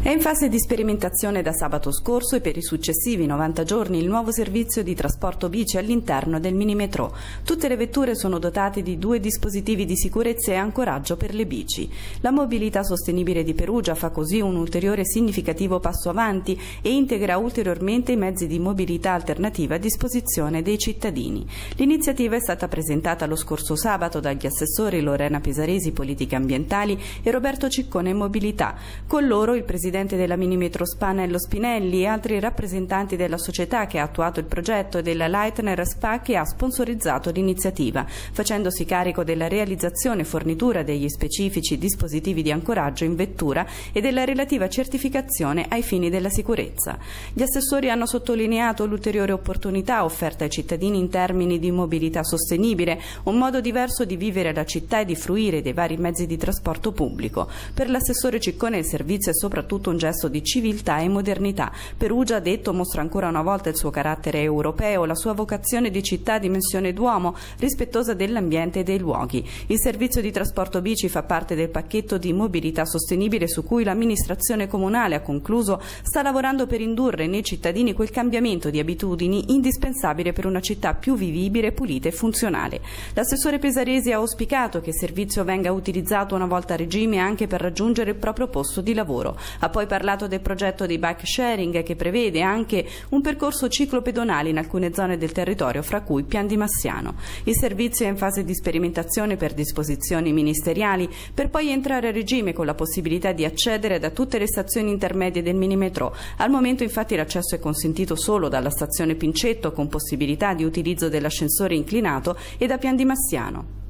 È in fase di sperimentazione da sabato scorso e per i successivi 90 giorni il nuovo servizio di trasporto bici all'interno del minimetro. Tutte le vetture sono dotate di 2 dispositivi di sicurezza e ancoraggio per le bici. La mobilità sostenibile di Perugia fa così un ulteriore significativo passo avanti e integra ulteriormente i mezzi di mobilità alternativa a disposizione dei cittadini. L'iniziativa è stata presentata lo scorso sabato dagli assessori Lorena Pesaresi, Politiche Ambientali, e Roberto Ciccone, Mobilità. Con loro il presidente della Minimetro SPA Nello Spinelli e altri rappresentanti della società che ha attuato il progetto e della Leitner SPA che ha sponsorizzato l'iniziativa, facendosi carico della realizzazione e fornitura degli specifici dispositivi di ancoraggio in vettura e della relativa certificazione ai fini della sicurezza. Gli assessori hanno sottolineato l'ulteriore opportunità offerta ai cittadini in termini di mobilità sostenibile, un modo diverso di vivere la città e di fruire dei vari mezzi di trasporto pubblico. Per l'assessore Ciccone il servizio è soprattutto un gesto di civiltà e modernità. Perugia, ha detto, mostra ancora una volta il suo carattere europeo, la sua vocazione di città a dimensione d'uomo, rispettosa dell'ambiente e dei luoghi. Il servizio di trasporto bici fa parte del pacchetto di mobilità sostenibile su cui l'amministrazione comunale, ha concluso, sta lavorando per indurre nei cittadini quel cambiamento di abitudini indispensabile per una città più vivibile, pulita e funzionale. L'assessore Pesaresi ha auspicato che il servizio venga utilizzato una volta a regime anche per raggiungere il proprio posto di lavoro. Ha poi parlato del progetto di bike sharing che prevede anche un percorso ciclopedonale in alcune zone del territorio, fra cui Pian di Massiano. Il servizio è in fase di sperimentazione per disposizioni ministeriali, per poi entrare a regime con la possibilità di accedere da tutte le stazioni intermedie del minimetro. Al momento infatti l'accesso è consentito solo dalla stazione Pincetto, con possibilità di utilizzo dell'ascensore inclinato, e da Pian di Massiano.